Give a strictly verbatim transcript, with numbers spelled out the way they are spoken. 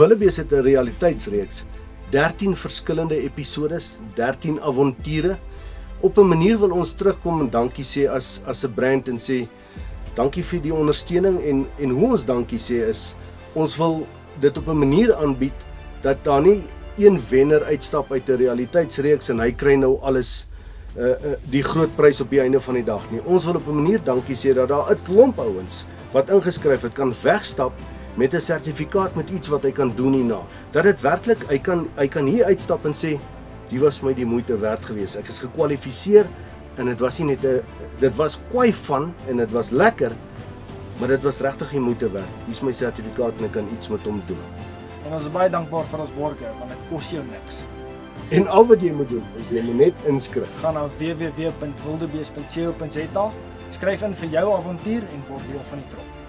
Wildebees het 'n realiteitsreeks, dertien verskillende episodes, dertien avonture. Op 'n manier wil ons terugkom en dankie sê as as 'n brand en sê dankie vir die ondersteuning en en hoe ons dankie sê is ons wil dit op 'n manier aanbied dat daar nie een wenner uitstap uit 'n realiteitsreeks en hy kry nou alles uh, uh, die groot prys op die einde van die dag nie. Ons wil op 'n manier dankie sê dat daar 'n klomp ouens wat ingeskryf het kan wegstap met 'n sertifikaat met iets wat hy kan doen hierna. Dat dit werklik hy kan hy kan hier uitstap en sê die was my die moeite werd geweest. Ek is gekwalifiseer en dit was nie net 'n dit was kwai van en dit was lekker, maar dit was regtig die moeite werd. Hier is my sertifikaat en ek kan iets met hom doen. En ons is baie dankbaar vir ons borge want dit kos jou niks. En al wat jy moet doen is jy moet net inskryf. Gaan na w w w punt wildebees punt co punt za, skryf in vir jou avontuur en word deel van die trop.